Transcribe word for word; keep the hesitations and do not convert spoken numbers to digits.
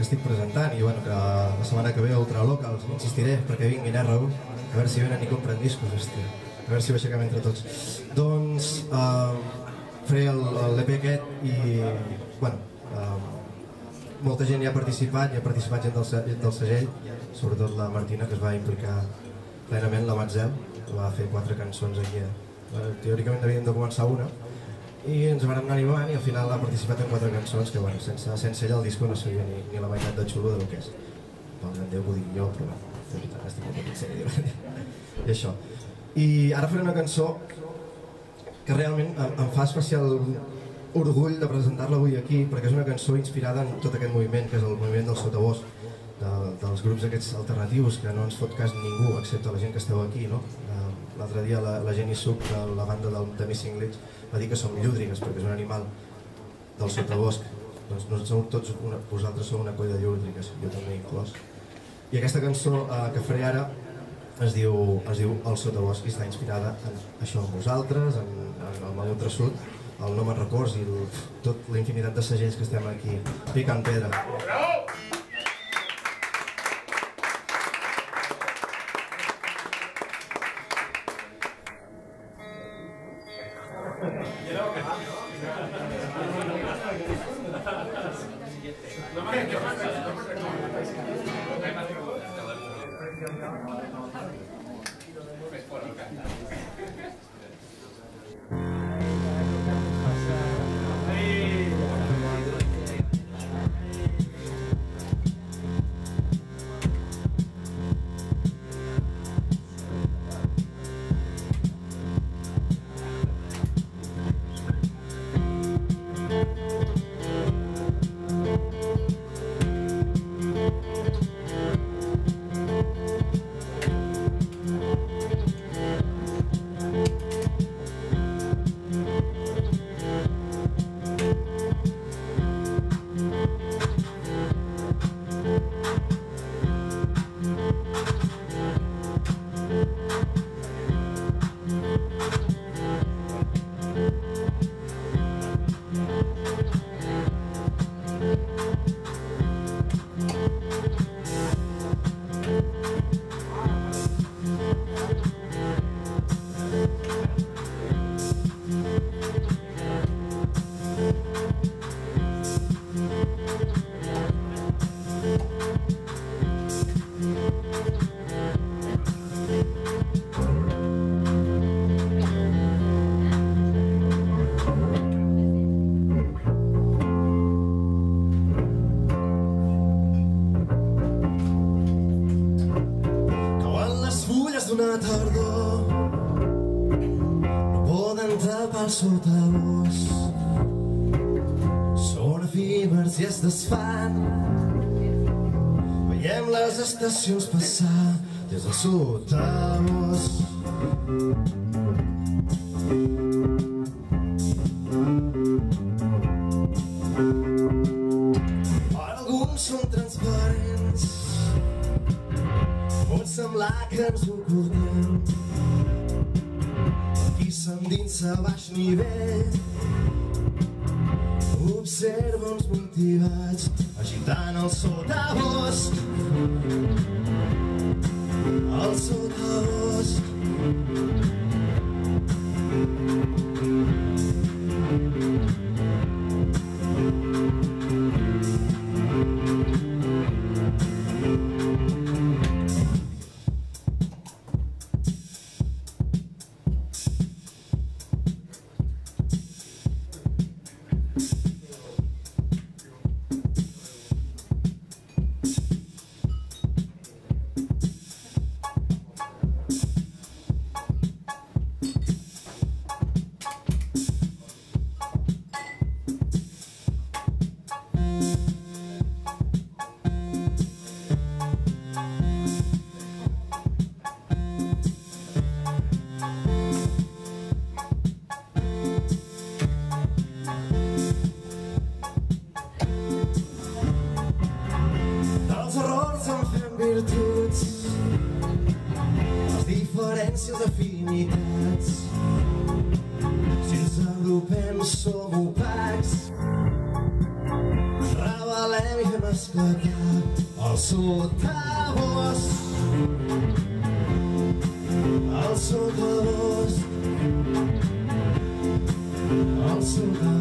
estic presentant, i bueno, que la setmana que ve a Ultralocals insistiré perquè vinguin, eh, Raül? A veure si venen i compren discos, hòstia. A veure si ho aixequem entre tots. Doncs faré l'E P aquest i, bueno, molta gent hi ha participat, hi ha participat gent del segell, sobretot la Martina, que es va implicar plenament, la Matzel, que va fer quatre cançons aquí. Teòricament havíem de començar una, i ens vam anar animant i al final ha participat en quatre cançons que, bueno, sense ella el disco no seria ni la meitat de xulo del que és. Pel gran Déu ho dic jo, però de veritat estic molt petit sèrio. I això. I ara faré una cançó que realment em fa especial orgull de presentar-la avui aquí, perquè és una cançó inspirada en tot aquest moviment, que és el moviment del sotabosc, dels grups aquests alternatius, que no ens fot cas ningú, excepte la gent que esteu aquí, no? L'altre dia la Jenny Suk, de la banda de Missing Links, va dir que som llúdrigues, perquè és un animal del sotabosc. Doncs tots vosaltres sou una coll de llúdrigues, jo també inclòs. I aquesta cançó que faré ara es diu El sotabosc i està inspirada en això, en vosaltres, en el meu traçut, el No me'n records i tot l'infinitat de segells que estem aquí picant pedra. Una tardor no poden tapar el sotabosc, són efímers i es desfan, veiem les estacions passar des del sotabosc. Alguns són transparents, pot semblar que ens ocultem, aquí s'endinsa a baix nivell, observa uns motivats agitant el sotabosc, el sotabosc. Les diferències d'afinitats, si ens agrupem som opacs, revelant parlem i fem esclatar el sud de vos, el sud de vos, el sud de